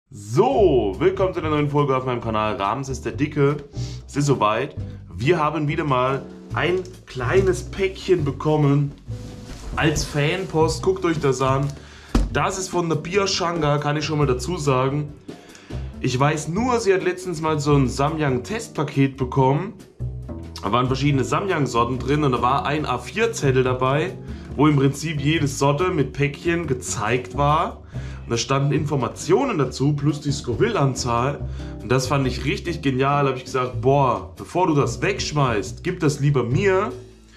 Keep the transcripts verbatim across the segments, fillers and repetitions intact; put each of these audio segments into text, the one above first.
So, willkommen zu einer neuen Folge auf meinem Kanal Ramses der Dicke. Es ist soweit. Wir haben wieder mal ein kleines Päckchen bekommen als Fanpost. Guckt euch das an. Das ist von der Bierschanga, kann ich schon mal dazu sagen. Ich weiß nur, sie hat letztens mal so ein Samyang-Testpaket bekommen. Da waren verschiedene Samyang-Sorten drin und da war ein A vier Zettel dabei, wo im Prinzip jede Sorte mit Päckchen gezeigt war. Und da standen Informationen dazu, plus die Scoville-Anzahl. Und das fand ich richtig genial. Da habe ich gesagt, boah, bevor du das wegschmeißt, gib das lieber mir.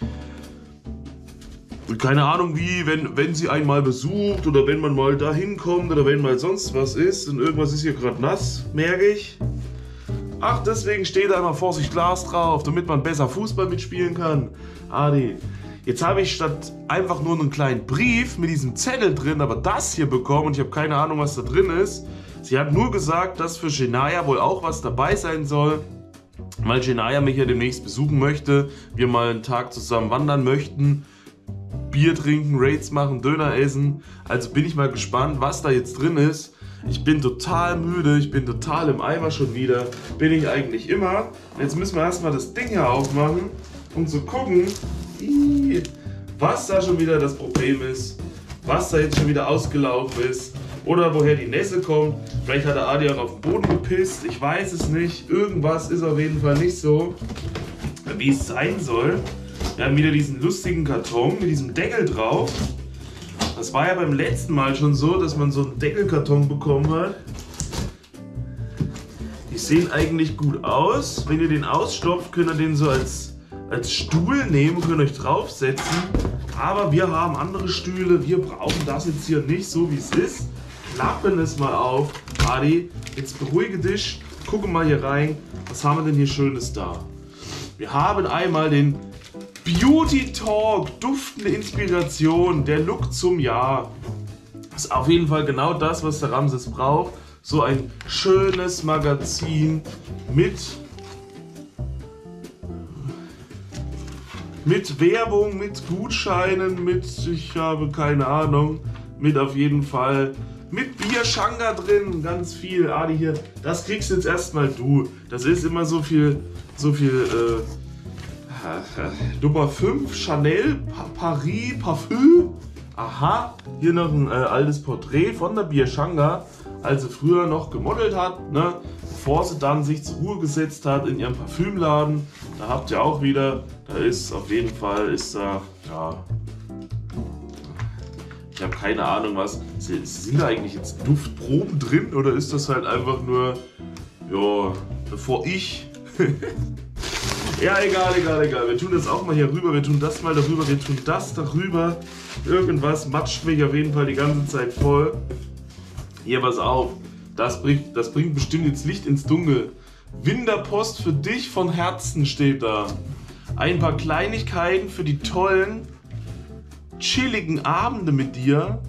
Und keine Ahnung wie, wenn, wenn sie einmal besucht oder wenn man mal da hinkommt oder wenn mal sonst was ist und irgendwas ist hier gerade nass, merke ich. Ach, deswegen steht da immer Vorsicht Glas drauf, damit man besser Fußball mitspielen kann. Adi. Jetzt habe ich statt einfach nur einen kleinen Brief mit diesem Zettel drin, aber das hier bekommen und ich habe keine Ahnung, was da drin ist. Sie hat nur gesagt, dass für Shania wohl auch was dabei sein soll, weil Shania mich ja demnächst besuchen möchte, wir mal einen Tag zusammen wandern möchten, Bier trinken, Raids machen, Döner essen. Also bin ich mal gespannt, was da jetzt drin ist. Ich bin total müde, ich bin total im Eimer schon wieder, bin ich eigentlich immer. Jetzt müssen wir erstmal das Ding hier aufmachen, um zu gucken, was da schon wieder das Problem ist, was da jetzt schon wieder ausgelaufen ist oder woher die Nässe kommt. Vielleicht hat der Adi auch auf den Boden gepisst, ich weiß es nicht. Irgendwas ist auf jeden Fall nicht so, wie es sein soll. Wir haben wieder diesen lustigen Karton mit diesem Deckel drauf. Das war ja beim letzten Mal schon so, dass man so einen Deckelkarton bekommen hat. Die sehen eigentlich gut aus. Wenn ihr den ausstopft, könnt ihr den so als als Stuhl nehmen und könnt euch draufsetzen, aber wir haben andere Stühle, wir brauchen das jetzt hier nicht so wie es ist. Klappen es mal auf. Adi, jetzt beruhige dich, gucke mal hier rein, was haben wir denn hier Schönes da? Wir haben einmal den Beauty Talk, duftende Inspiration, der Look zum Jahr. Das ist auf jeden Fall genau das, was der Ramses braucht. So ein schönes Magazin mit Mit Werbung, mit Gutscheinen, mit, ich habe keine Ahnung, mit auf jeden Fall, mit Bierschanga drin, ganz viel. Adi hier, das kriegst jetzt erstmal du. Das ist immer so viel, so viel, äh, Nummer fünf, Chanel, pa Paris, Parfüm. Aha, hier noch ein äh, altes Porträt von der Bierschanga, als sie früher noch gemodelt hat, ne? Bevor sie dann sich zur Ruhe gesetzt hat in ihrem Parfümladen. Da habt ihr auch wieder, da ist auf jeden Fall, ist da, ja, ich habe keine Ahnung was, sind da eigentlich jetzt Duftproben drin oder ist das halt einfach nur, ja, bevor ich, ja egal, egal, egal, wir tun das auch mal hier rüber, wir tun das mal darüber, wir tun das darüber, irgendwas matscht mich auf jeden Fall die ganze Zeit voll. Hier, pass auf. Das bringt, das bringt bestimmt jetzt Licht ins Dunkel. Winterpost für dich von Herzen steht da. Ein paar Kleinigkeiten für die tollen, chilligen Abende mit dir.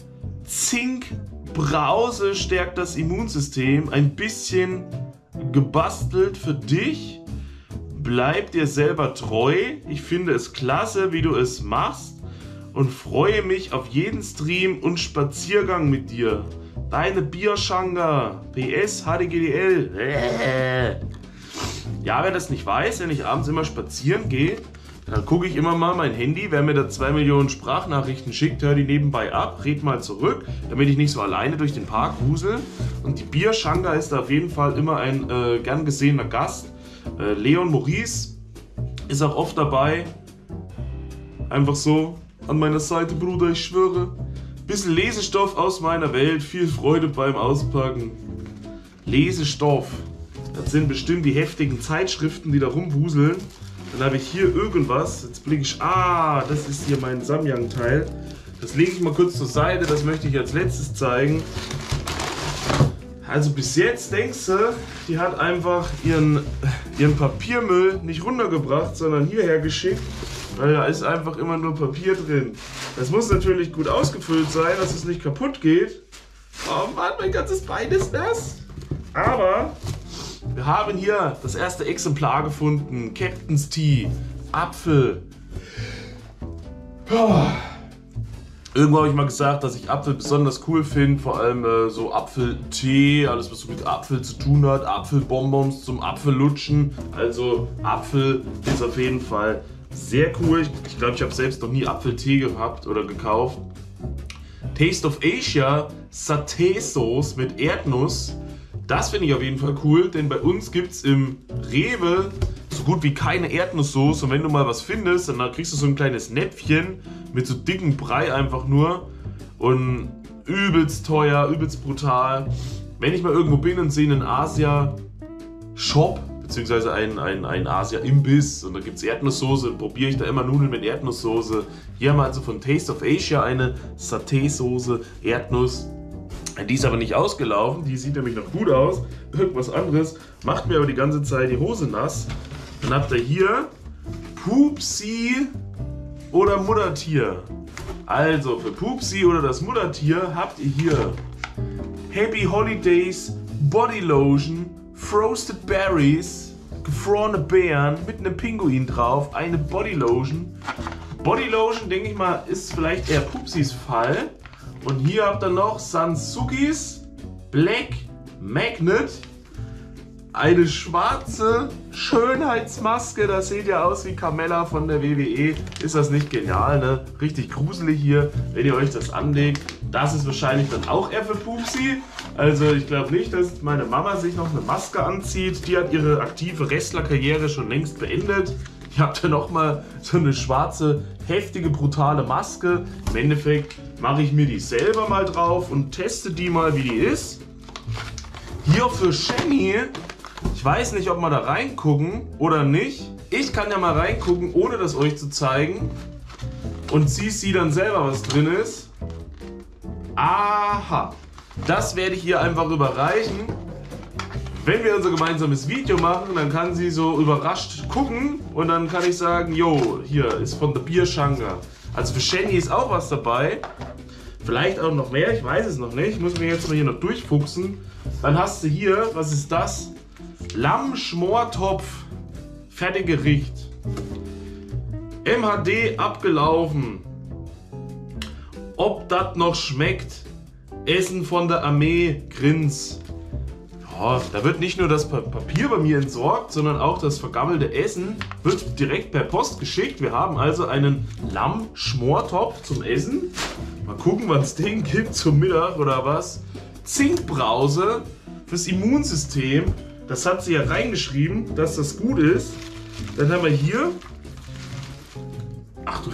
Zinkbrause stärkt das Immunsystem. Ein bisschen gebastelt für dich. Bleib dir selber treu. Ich finde es klasse, wie du es machst. Und freue mich auf jeden Stream und Spaziergang mit dir. Deine Bierschanga, P S, H D G D L. Ja, wer das nicht weiß, wenn ich abends immer spazieren gehe, dann gucke ich immer mal mein Handy, wer mir da zwei Millionen Sprachnachrichten schickt, höre die nebenbei ab, red mal zurück, damit ich nicht so alleine durch den Park wusel. Und die Bierschanga ist da auf jeden Fall immer ein äh, gern gesehener Gast. Äh, Leon Maurice ist auch oft dabei. Einfach so an meiner Seite, Bruder, ich schwöre. Bisschen Lesestoff aus meiner Welt, viel Freude beim Auspacken. Lesestoff, das sind bestimmt die heftigen Zeitschriften, die da rumwuseln. Dann habe ich hier irgendwas, jetzt blicke ich, ah, das ist hier mein Samyang-Teil. Das lege ich mal kurz zur Seite, das möchte ich als letztes zeigen. Also bis jetzt denkst du, die hat einfach ihren, ihren Papiermüll nicht runtergebracht, sondern hierher geschickt. Weil da ist einfach immer nur Papier drin. Das muss natürlich gut ausgefüllt sein, dass es nicht kaputt geht. Oh Mann, mein ganzes Bein ist nass. Aber wir haben hier das erste Exemplar gefunden. Captain's Tea, Apfel. Oh. Irgendwo habe ich mal gesagt, dass ich Apfel besonders cool finde, vor allem äh, so Apfeltee, alles was so mit Apfel zu tun hat, Apfelbonbons zum Apfellutschen. Also Apfel ist auf jeden Fall sehr cool. Ich glaube, ich, glaub, ich habe selbst noch nie Apfeltee gehabt oder gekauft. Taste of Asia Satay-Sauce mit Erdnuss. Das finde ich auf jeden Fall cool, denn bei uns gibt es im Rewe so gut wie keine Erdnusssoße. Und wenn du mal was findest, dann kriegst du so ein kleines Näpfchen mit so dicken Brei einfach nur. Und übelst teuer, übelst brutal. Wenn ich mal irgendwo bin und sehe einen Asia-Shop, beziehungsweise einen, einen, einen Asia-Imbiss und da gibt es Erdnusssoße, probiere ich da immer Nudeln mit Erdnusssoße. Hier haben wir also von Taste of Asia eine Satay-Soße, Erdnuss. Die ist aber nicht ausgelaufen, die sieht nämlich noch gut aus. Irgendwas anderes macht mir aber die ganze Zeit die Hose nass. Dann habt ihr hier Pupsi oder Muttertier. Also für Pupsi oder das Muttertier habt ihr hier Happy Holidays Body Lotion, Frosted Berries, gefrorene Beeren mit einem Pinguin drauf, eine Body Lotion. Body Lotion, denke ich mal, ist vielleicht eher Pupsis Fall. Und hier habt ihr noch Sansukis Black Magnet. Eine schwarze Schönheitsmaske. Das sieht ja aus wie Carmella von der W W E. Ist das nicht genial, ne? Richtig gruselig hier, wenn ihr euch das anlegt. Das ist wahrscheinlich dann auch eher für Pupsi. Also ich glaube nicht, dass meine Mama sich noch eine Maske anzieht. Die hat ihre aktive Wrestlerkarriere schon längst beendet. Ihr habt ja nochmal so eine schwarze, heftige, brutale Maske. Im Endeffekt mache ich mir die selber mal drauf und teste die mal, wie die ist. Hier für Shenny. Ich weiß nicht, ob wir da reingucken oder nicht. Ich kann ja mal reingucken, ohne das euch zu zeigen. Und siehst sie dann selber, was drin ist. Aha. Das werde ich ihr einfach überreichen. Wenn wir unser gemeinsames Video machen, dann kann sie so überrascht gucken und dann kann ich sagen, jo, hier ist von der Bierschanga. Also für Shenny ist auch was dabei. Vielleicht auch noch mehr, ich weiß es noch nicht. Ich muss mir jetzt mal hier noch durchfuchsen. Dann hast du hier, was ist das? Lammschmortopf, Fertiggericht. M H D abgelaufen. Ob das noch schmeckt? Essen von der Armee, Grins. Ja, da wird nicht nur das Papier bei mir entsorgt, sondern auch das vergammelte Essen wird direkt per Post geschickt. Wir haben also einen Lammschmortopf zum Essen. Mal gucken, was es den gibt zum Mittag oder was. Zinkbrause fürs Immunsystem. Das hat sie ja reingeschrieben, dass das gut ist. Dann haben wir hier. Ach du.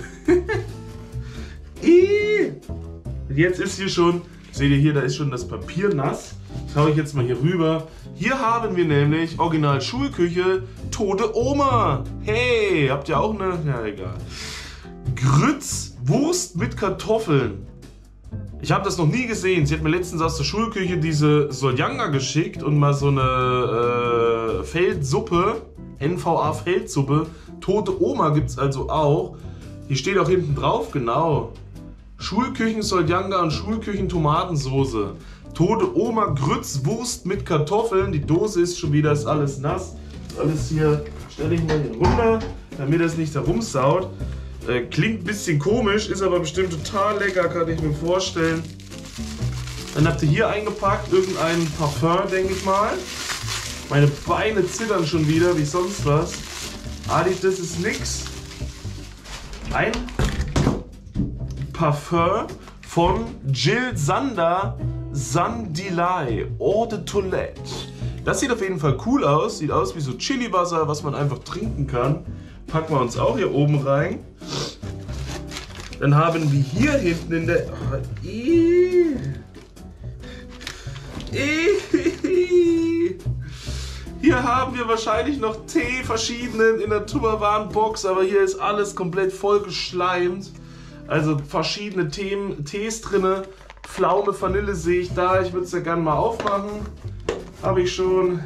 Jetzt ist hier schon, seht ihr hier, da ist schon das Papier nass. Schaue ich jetzt mal hier rüber. Hier haben wir nämlich Original Schulküche, tote Oma. Hey, habt ihr auch eine? Ja, egal. Grütz, Wurst mit Kartoffeln. Ich habe das noch nie gesehen. Sie hat mir letztens aus der Schulküche diese Soljanga geschickt und mal so eine äh, Feldsuppe, N V A Feldsuppe. Tote Oma gibt es also auch. Hier steht auch hinten drauf, genau. Schulküchen Soljanga und Schulküchen Tomatensoße. Tote Oma Grütz Wurst mit Kartoffeln. Die Dose ist schon wieder, ist alles nass. Alles hier, stelle ich mal hier runter, damit es nicht herumsaut. Äh, klingt ein bisschen komisch, ist aber bestimmt total lecker, kann ich mir vorstellen. Dann habt ihr hier eingepackt irgendein Parfum, denke ich mal. Meine Beine zittern schon wieder, wie sonst was. Adi, das ist nix. Ein Parfum von Jill Sander Sandilai Eau de Toilette. Das sieht auf jeden Fall cool aus. Sieht aus wie so Chiliwasser, was man einfach trinken kann. Packen wir uns auch hier oben rein. Dann haben wir hier hinten in der... Oh, ii. Ii. Hier haben wir wahrscheinlich noch Tee, verschiedenen in der Tupperware-Box, aber hier ist alles komplett voll geschleimt. Also verschiedene Themen, Tees drin. Pflaume, Vanille sehe ich da. Ich würde es ja gerne mal aufmachen. Habe ich schon.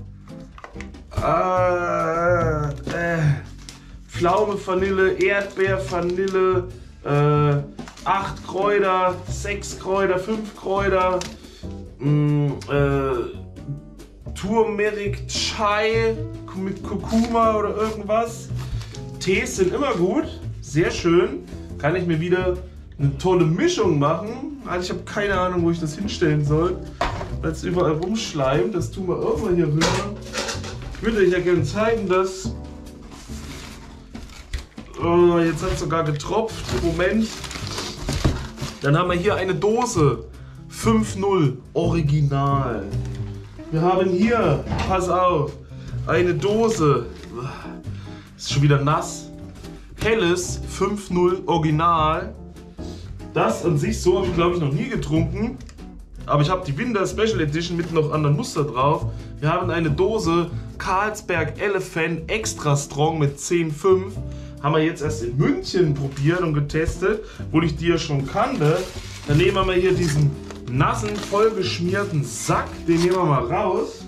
Äh, äh. Pflaume, Vanille, Erdbeer, Vanille, äh, acht Kräuter, sechs Kräuter, fünf Kräuter, mh, äh, Turmeric Chai mit Kurkuma oder irgendwas. Tees sind immer gut, sehr schön. Kann ich mir wieder eine tolle Mischung machen. Also ich habe keine Ahnung, wo ich das hinstellen soll, weil es überall rumschleimt. Das tun wir auch mal hier rüber. Ich würde euch ja gerne zeigen, dass... Oh, jetzt hat es sogar getropft. Moment. Dann haben wir hier eine Dose. fünf null Original. Wir haben hier, pass auf, eine Dose. Ist schon wieder nass. Helles fünf null Original. Das an sich so habe ich glaube ich noch nie getrunken. Aber ich habe die Winter Special Edition mit noch anderen Muster drauf. Wir haben eine Dose Carlsberg Elephant Extra Strong mit zehn Komma fünf. Haben wir jetzt erst in München probiert und getestet, wo ich die ja schon kannte. Dann nehmen wir mal hier diesen nassen, vollgeschmierten Sack. Den nehmen wir mal raus.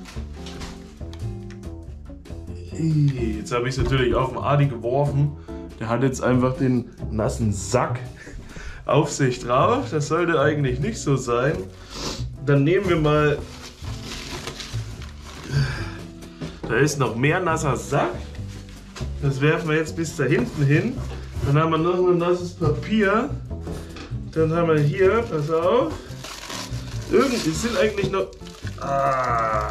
Jetzt habe ich es natürlich auf den Adi geworfen. Der hat jetzt einfach den nassen Sack auf sich drauf. Das sollte eigentlich nicht so sein. Dann nehmen wir mal... Da ist noch mehr nasser Sack. Das werfen wir jetzt bis da hinten hin. Dann haben wir noch ein nasses Papier. Dann haben wir hier, pass auf. Irgendwie sind eigentlich noch... Ah.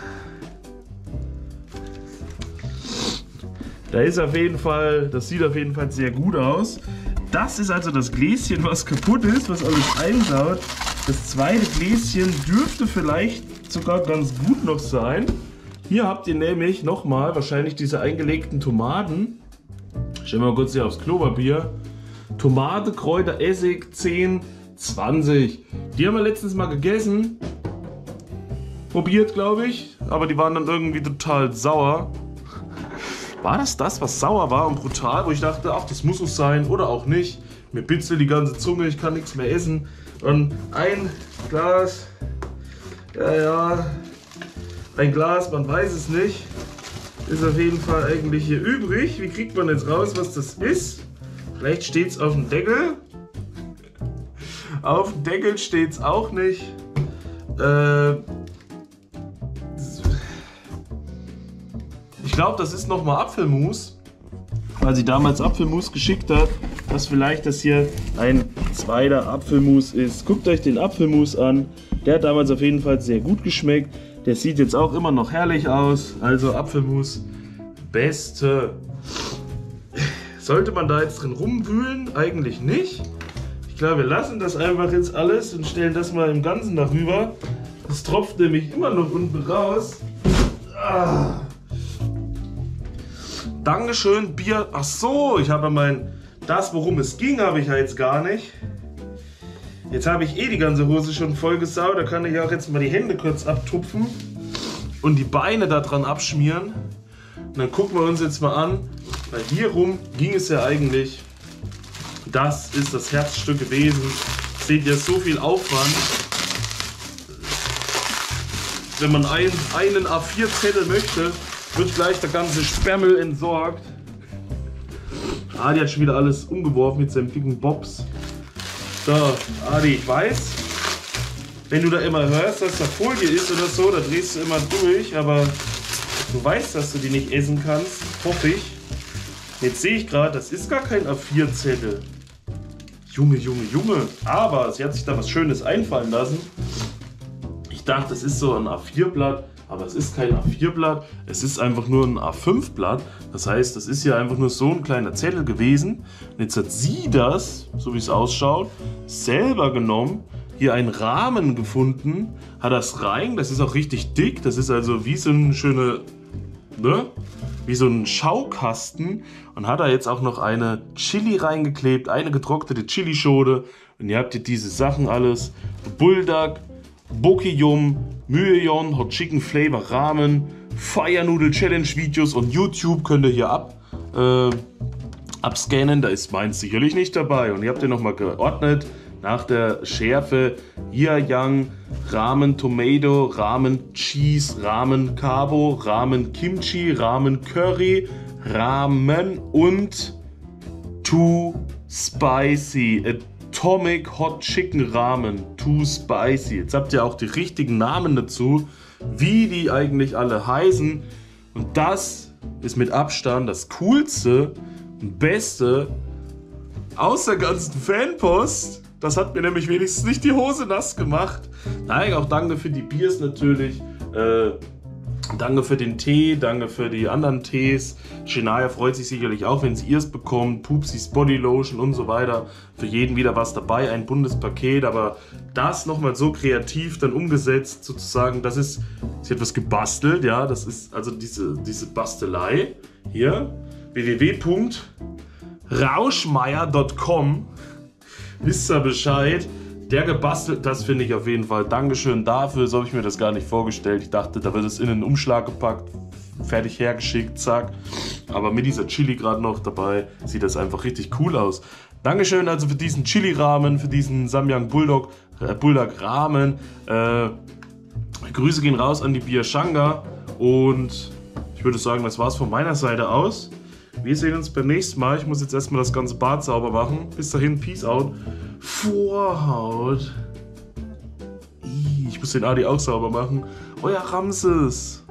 Da ist auf jeden Fall, das sieht auf jeden Fall sehr gut aus. Das ist also das Gläschen, was kaputt ist, was alles einsaut. Das zweite Gläschen dürfte vielleicht sogar ganz gut noch sein. Hier habt ihr nämlich nochmal wahrscheinlich diese eingelegten Tomaten. Stellen wir mal kurz hier aufs Klopapier. Tomate, Kräuter, Essig, zehn, zwanzig. Die haben wir letztens mal gegessen. Probiert, glaube ich. Aber die waren dann irgendwie total sauer. War das das, was sauer war und brutal? Wo ich dachte, ach, das muss es sein oder auch nicht. Mir bitzelt die ganze Zunge, ich kann nichts mehr essen. Und ein Glas, ja, ja, ein Glas, man weiß es nicht, ist auf jeden Fall eigentlich hier übrig. Wie kriegt man jetzt raus, was das ist? Vielleicht steht es auf dem Deckel. Auf dem Deckel steht es auch nicht. Äh, ich glaube, das ist nochmal Apfelmus, weil sie damals Apfelmus geschickt hat, dass vielleicht das hier ein zweiter Apfelmus ist. Guckt euch den Apfelmus an. Der hat damals auf jeden Fall sehr gut geschmeckt. Der sieht jetzt auch immer noch herrlich aus. Also Apfelmus, beste. Sollte man da jetzt drin rumwühlen? Eigentlich nicht. Ich glaube, wir lassen das einfach jetzt alles und stellen das mal im Ganzen darüber. Das tropft nämlich immer noch unten raus. Ah. Dankeschön, Bier. Ach so, ich habe mein... Das, worum es ging, habe ich ja jetzt gar nicht. Jetzt habe ich eh die ganze Hose schon voll gesaut. Da kann ich auch jetzt mal die Hände kurz abtupfen und die Beine da dran abschmieren. Und dann gucken wir uns jetzt mal an, weil hier rum ging es ja eigentlich. Das ist das Herzstück gewesen. Seht ihr, so viel Aufwand. Wenn man ein, einen A vier Zettel möchte, wird gleich der ganze Sperrmüll entsorgt. Adi hat schon wieder alles umgeworfen mit seinem dicken Bobs. So, Adi, ich weiß, wenn du da immer hörst, dass da Folie ist oder so, da drehst du immer durch, aber du weißt, dass du die nicht essen kannst, hoffe ich. Jetzt sehe ich gerade, das ist gar kein A vier Zettel. Junge, Junge, Junge. Aber sie hat sich da was Schönes einfallen lassen. Ich dachte, das ist so ein A vier Blatt. Aber es ist kein A vier Blatt, es ist einfach nur ein A fünf Blatt. Das heißt, das ist hier einfach nur so ein kleiner Zettel gewesen. Und jetzt hat sie das, so wie es ausschaut, selber genommen, hier einen Rahmen gefunden, hat das rein, das ist auch richtig dick, das ist also wie so ein schöne, ne? Wie so ein Schaukasten und hat da jetzt auch noch eine Chili reingeklebt, eine getrocknete Chilischote. Und ihr habt hier diese Sachen alles, Bulldog, Bokiyum, Myeon, Hot Chicken Flavor Ramen, Fire Noodle Challenge Videos und YouTube könnt ihr hier ab, äh, abscannen. Da ist meins sicherlich nicht dabei. Und ihr habt ihr nochmal geordnet nach der Schärfe. Yang, Ramen Tomato, Ramen Cheese, Ramen Carbo, Ramen Kimchi, Ramen Curry, Ramen und Too Spicy. Atomic Hot Chicken Ramen, Too Spicy. Jetzt habt ihr auch die richtigen Namen dazu, wie die eigentlich alle heißen. Und das ist mit Abstand das coolste und beste aus der ganzen Fanpost. Das hat mir nämlich wenigstens nicht die Hose nass gemacht. Nein, auch danke für die Biers natürlich. Äh, danke für den Tee, danke für die anderen Tees. Shania freut sich sicherlich auch, wenn sie ihrs bekommt. Pupsis Body Lotion und so weiter. Für jeden wieder was dabei, ein buntes Paket. Aber das nochmal so kreativ dann umgesetzt, sozusagen, das ist, sie hat was gebastelt, ja. Das ist also diese, diese Bastelei. Hier, w w w punkt rauschmeier punkt com. Wisst ihr Bescheid? Der gebastelt, das finde ich auf jeden Fall. Dankeschön dafür, so habe ich mir das gar nicht vorgestellt. Ich dachte, da wird es in einen Umschlag gepackt, fertig hergeschickt, zack. Aber mit dieser Chili gerade noch dabei, sieht das einfach richtig cool aus. Dankeschön also für diesen Chili-Rahmen, für diesen Samyang Bulldog, äh, Bulldog Rahmen. Äh, Grüße gehen raus an die Biershanga und ich würde sagen, das war's von meiner Seite aus. Wir sehen uns beim nächsten Mal. Ich muss jetzt erstmal das ganze Bad sauber machen. Bis dahin, Peace out. Vorhaut. Ich muss den Adi auch sauber machen. Euer Ramses.